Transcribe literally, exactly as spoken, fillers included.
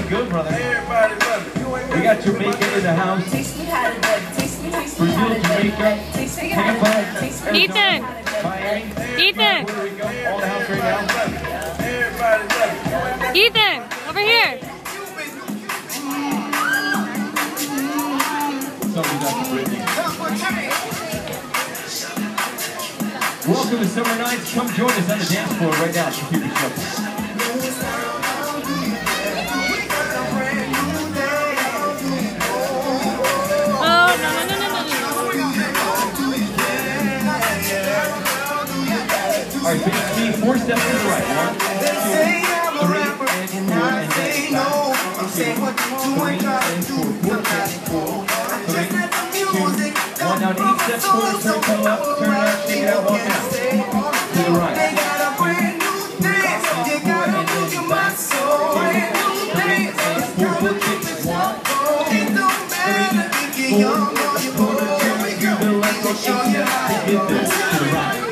looking good, brother. We got Jamaica in the house. Brazil, Jamaica, Tampa, Ethan. Miami, Ethan. Puerto Rico, all the house right now. Ethan, over here. Somebody's out for Britney. Welcome to Summer Nights. Come join us on the dance floor right now. Computer Shuffle. Oh, no, no, no, no, no, no. All right, big speed, four steps to the right. One, two, three, and four, and then five, two, three, and four. Four steps, four, three, two, one. Now, eight steps forward, turn, come up, turn out, shake it out, walk out. To the right. Three, and four, and then back. Two, three, and four. Foot kicks. One, two, three, four. Quarter, turn, do the left, walk, eight steps to get this. To the right.